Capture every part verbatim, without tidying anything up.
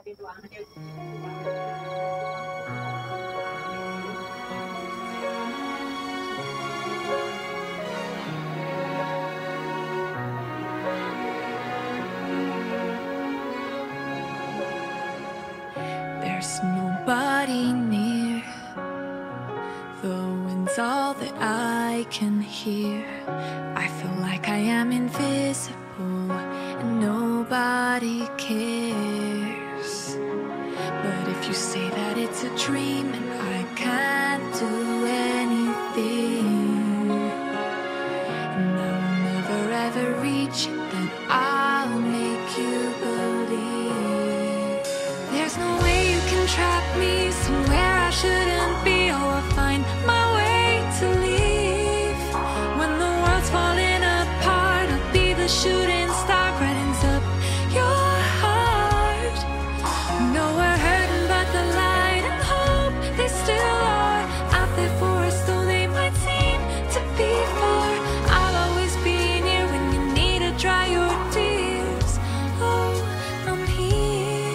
There's nobody near. The wind's all that I can hear. I feel like I am invisible and nobody cares. But if you say that it's a dream and I can't do anything, and I will never ever reach it, then I'll make you believe. There's no way you can trap me somewhere I shouldn't be. Oh, I'll find my way to leave. When the world's falling apart, I'll be the shooting star, brightens up your heart. No, we're hurting, but the light and hope, they still are out there for us, though they might seem to be far. I'll always be near when you need to dry your tears. Oh, I'm here.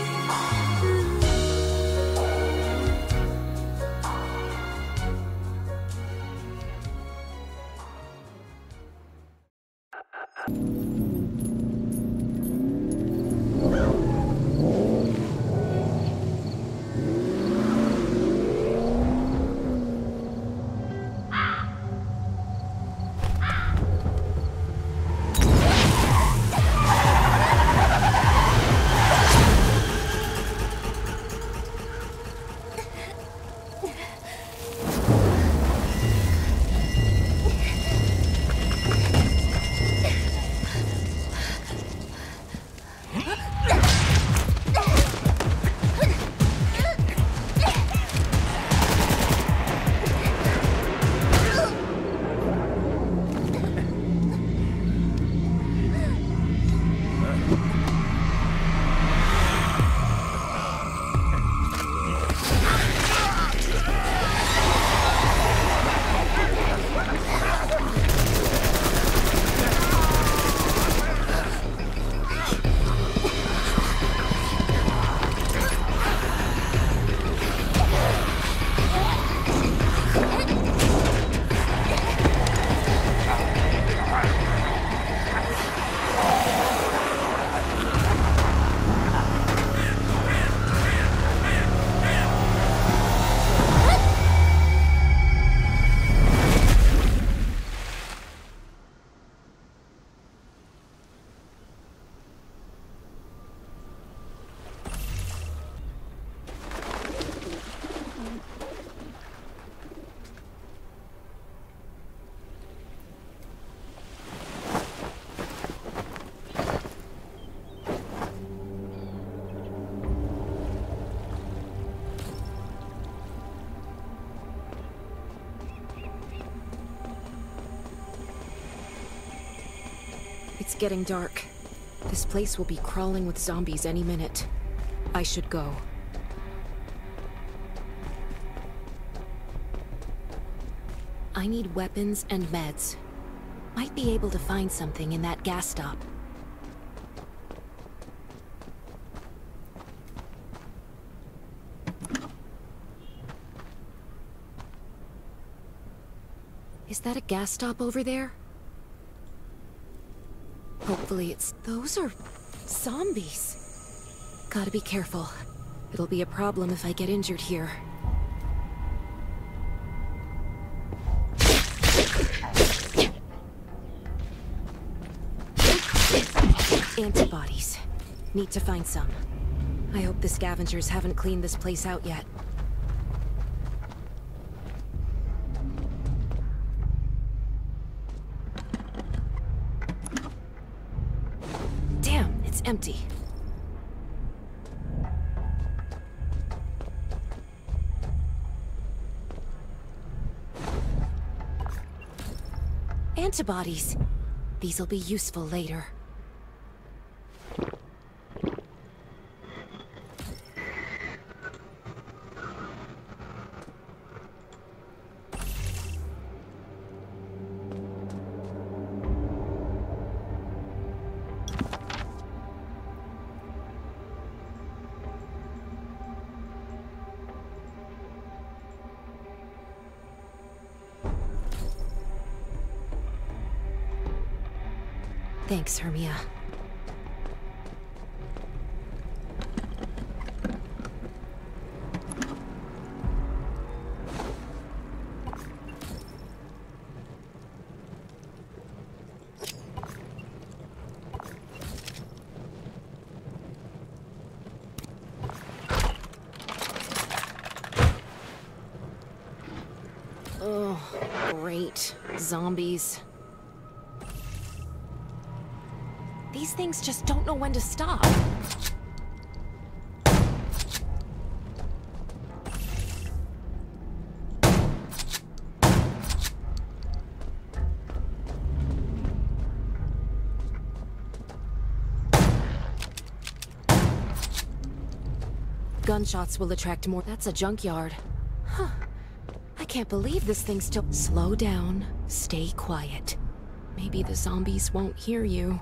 It's getting dark. This place will be crawling with zombies any minute. I should go. I need weapons and meds. Might be able to find something in that gas stop. Is that a gas stop over there? Hopefully it's... Those are... zombies. Gotta be careful. It'll be a problem if I get injured here. Antibodies. Need to find some. I hope the scavengers haven't cleaned this place out yet. Damn, it's empty. Antibodies. These'll be useful later. Thanks, Hermia. Oh, great. Zombies. These things just don't know when to stop. Gunshots will attract more. That's a junkyard. Huh. I can't believe this thing's still... Slow down. Stay quiet. Maybe the zombies won't hear you.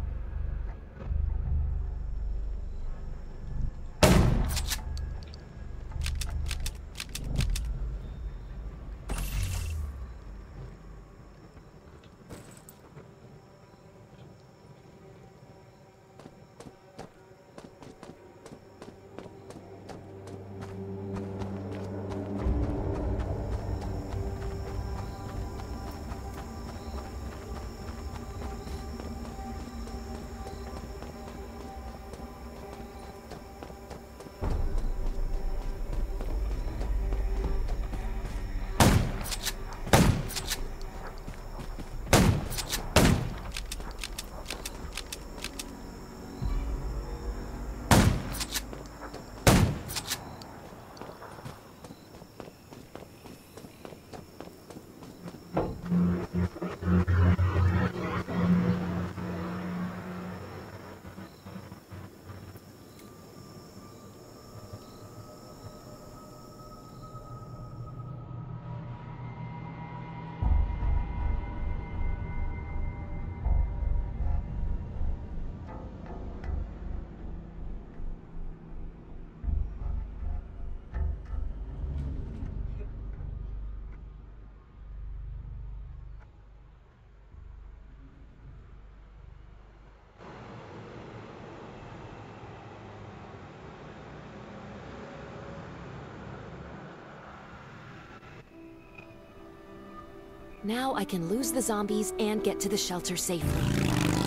Now I can lose the zombies and get to the shelter safely.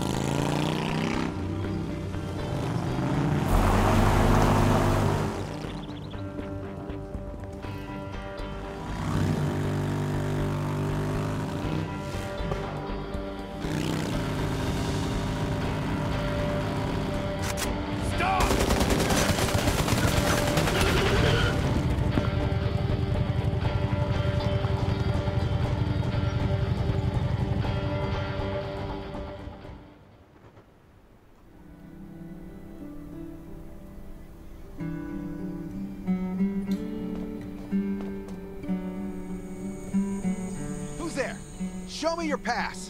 Show me your pass.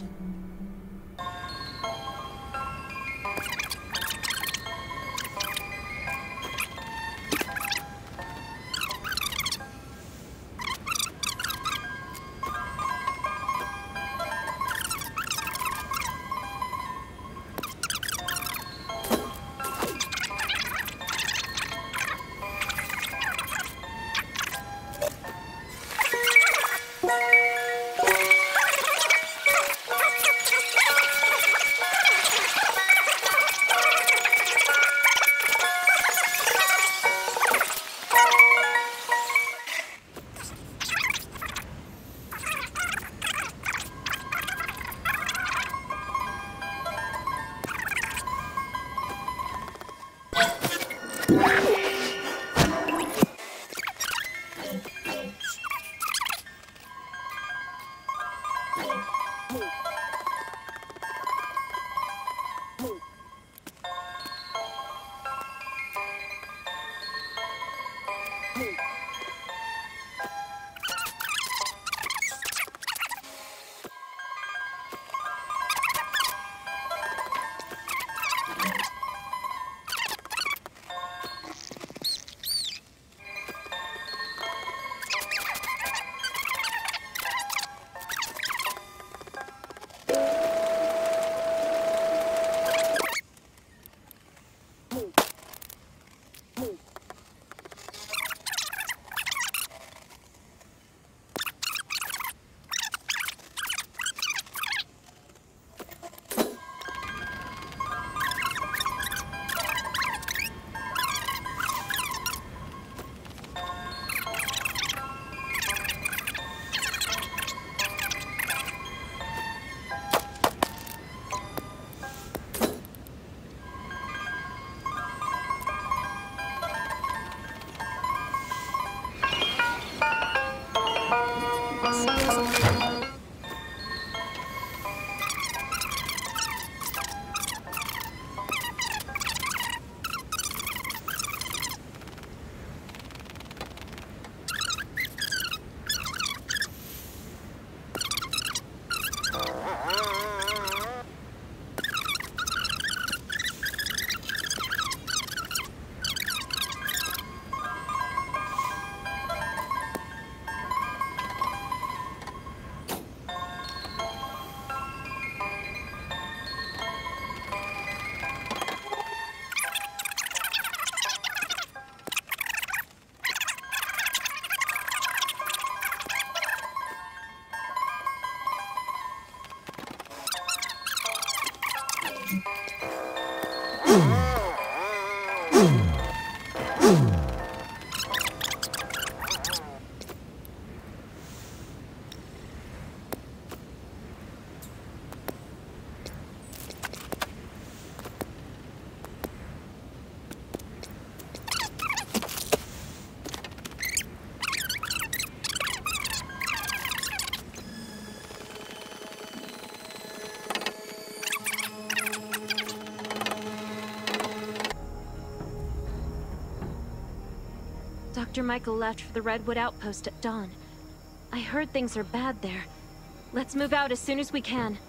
Doctor Michael left for the Redwood Outpost at dawn. I heard things are bad there. Let's move out as soon as we can.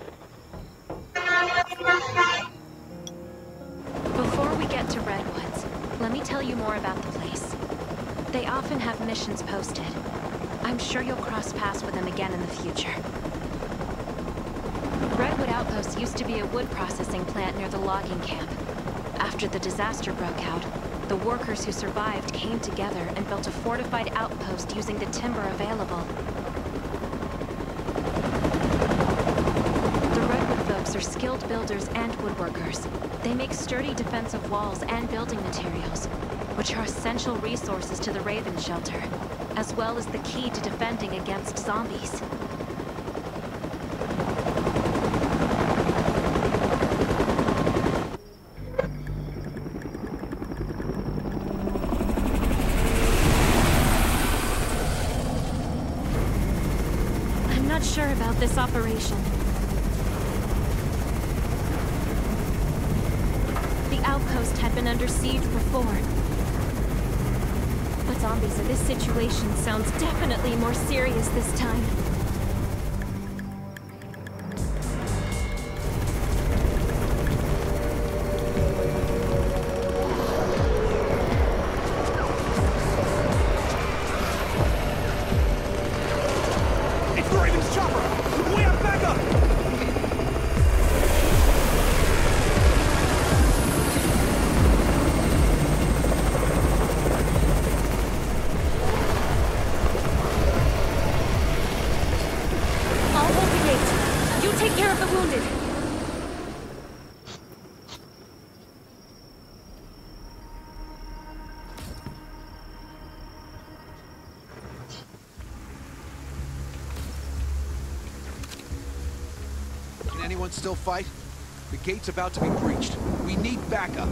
Before we get to Redwoods, let me tell you more about the place. They often have missions posted. I'm sure you'll cross paths with them again in the future. Redwood Outpost used to be a wood processing plant near the logging camp. After the disaster broke out, the workers who survived came together and built a fortified outpost using the timber available. The Redwood folks are skilled builders and woodworkers. They make sturdy defensive walls and building materials, which are essential resources to the Raven Shelter, as well as the key to defending against zombies. Sure about this operation. The outpost had been under siege before. But zombies in this situation sounds definitely more serious this time. Anyone still fight? The gate's about to be breached. We need backup.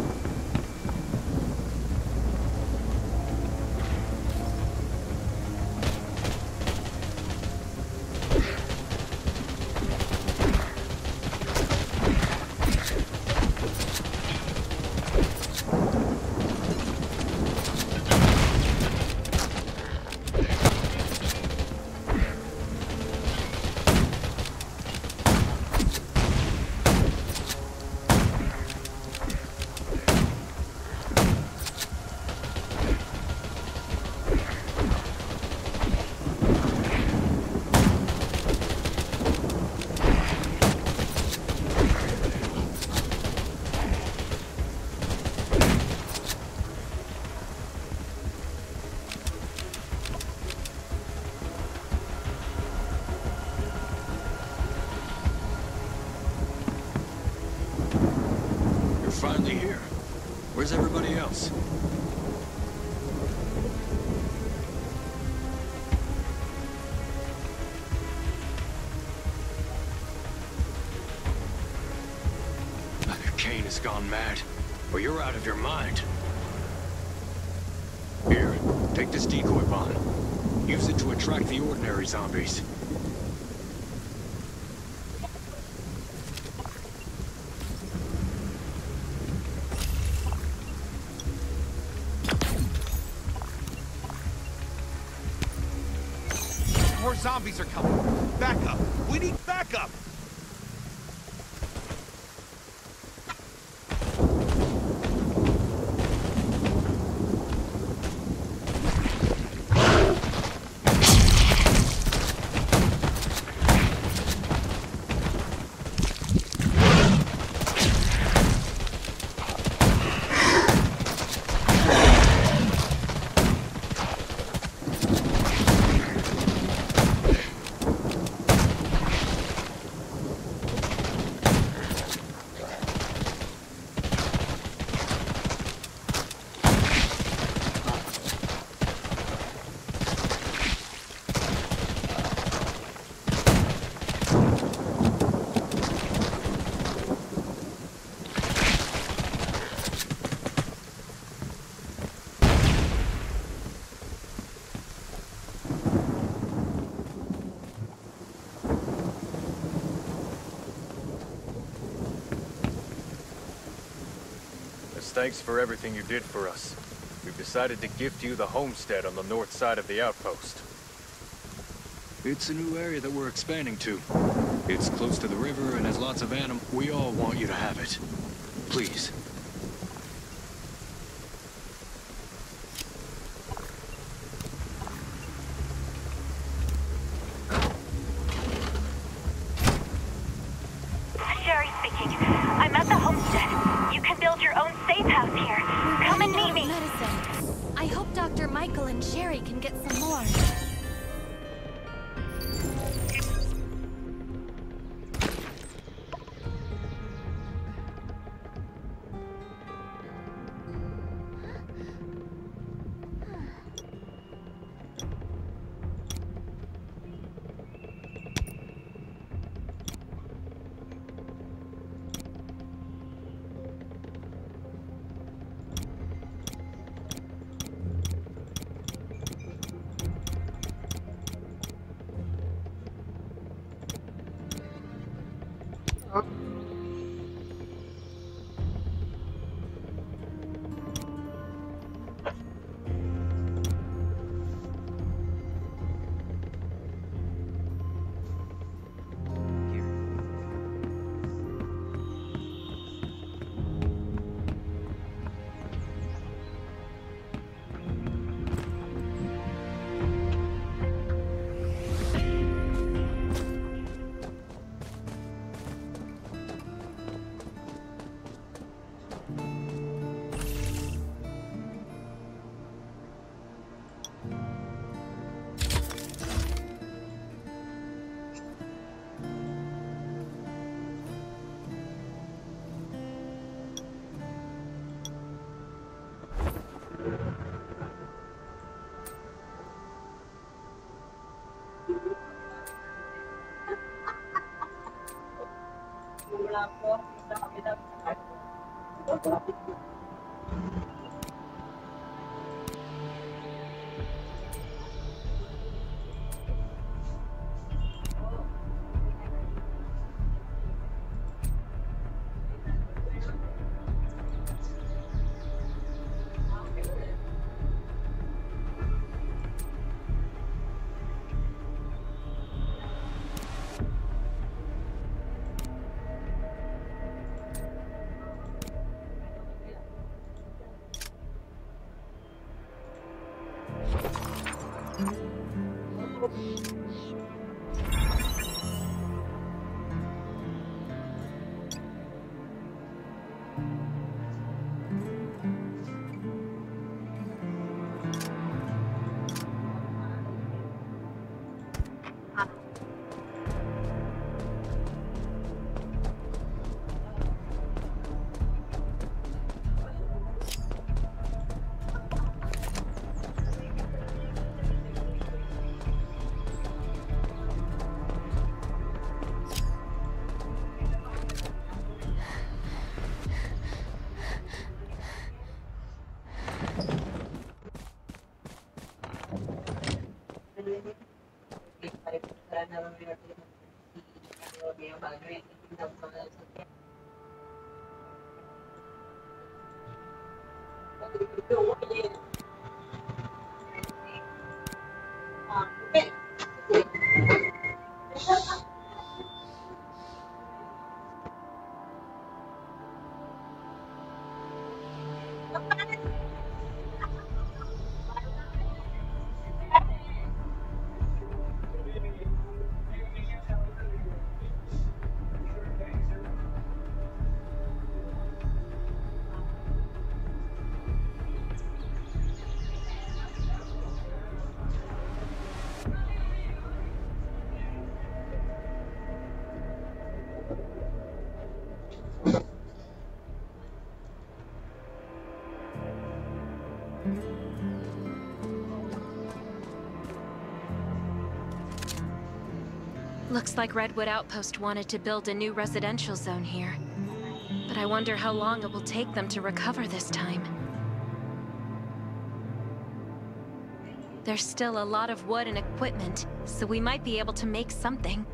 Finally here. Where's everybody else? Kane has gone mad, or you're out of your mind. Here, take this decoy bomb. Use it to attract the ordinary zombies. More zombies are coming. Backup. We need backup. thanks for everything you did for us. We've decided to gift you the homestead on the north side of the outpost. It's a new area that we're expanding to. It's close to the river and has lots of animals. We all want you to have it. Please. Sherry speaking. I'm at the homestead. You can build your own safe house here. Come and meet me. Medicine. I hope Doctor Michael and Sherry can get some more. Looks like Redwood Outpost wanted to build a new residential zone here. But I wonder how long it will take them to recover this time. There's still a lot of wood and equipment, so we might be able to make something.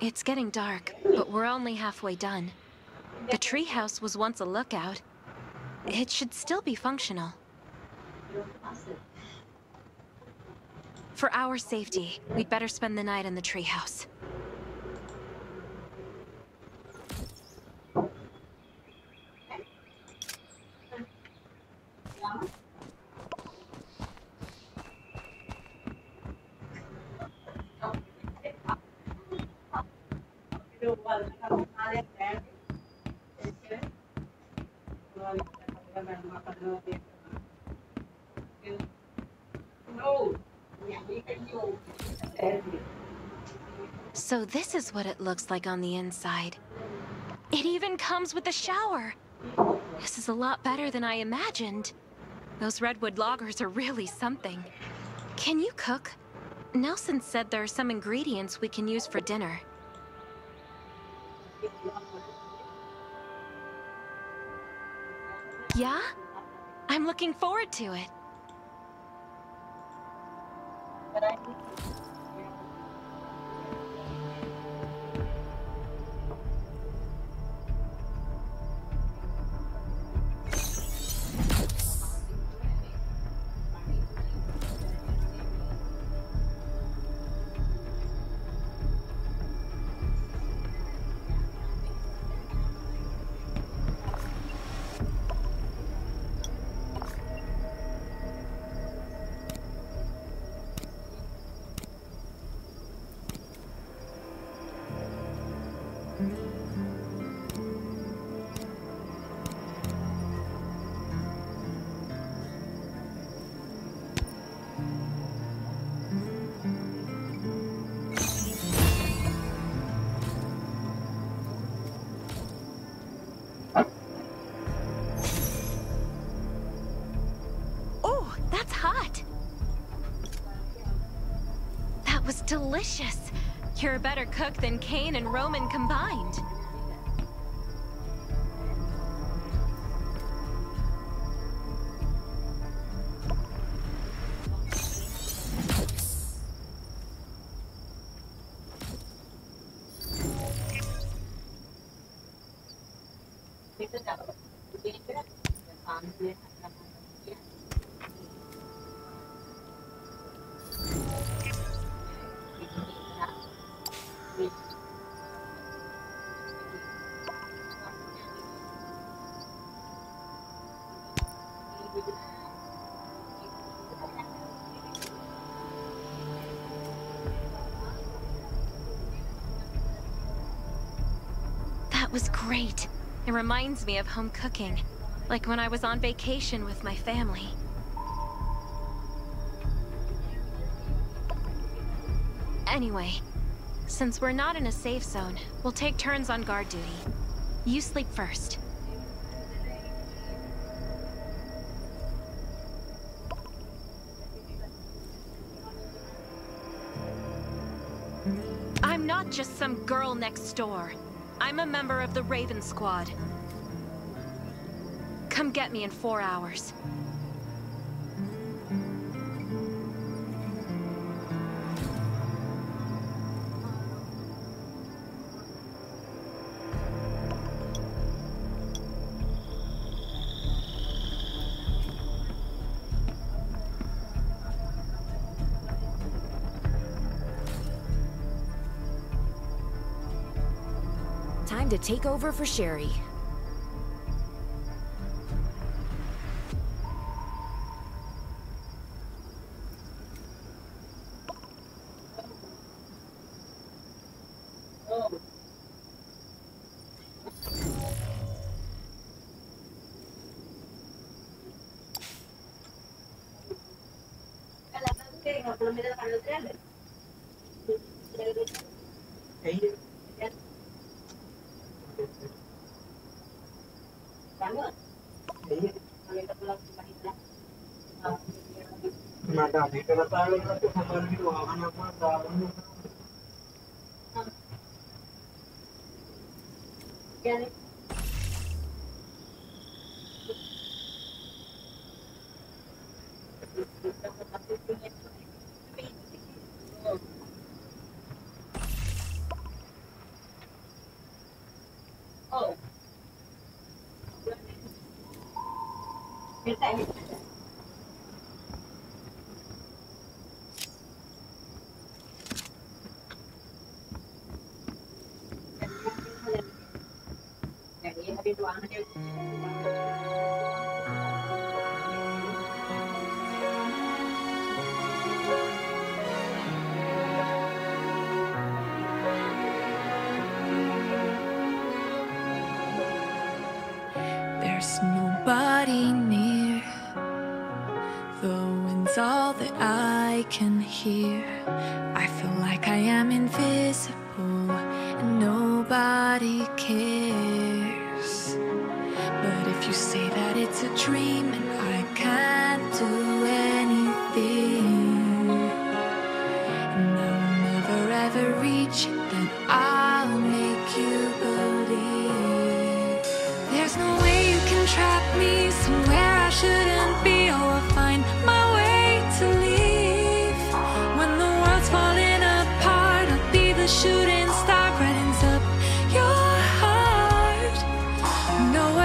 It's getting dark, but we're only halfway done. The treehouse was once a lookout. It should still be functional. For our safety, we'd better spend the night in the treehouse. So this is what it looks like on the inside. It even comes with a shower! This is a lot better than I imagined. Those redwood loggers are really something. Can you cook? Nelson said there are some ingredients we can use for dinner. Yeah? I'm looking forward to it. Oh, that's hot! That was delicious! You're a better cook than Kane and Roman combined. That was great. It reminds me of home cooking, like when I was on vacation with my family. Anyway, since we're not in a safe zone, we'll take turns on guard duty. You sleep first. I'm not just some girl next door. I'm a member of the Raven Squad. Come get me in four hours. Time to take over for Sherry. There's nobody near. The wind's all that I can hear. I feel like I am invisible and nobody cares. But if you say that it's a dream and I can't do anything, and I will never ever reach it, then I'll make you believe. There's no way you can trap me somewhere I shouldn't be. Oh, I'll find my way to leave. When the world's falling apart, I'll be the shooting star brightens up your heart. No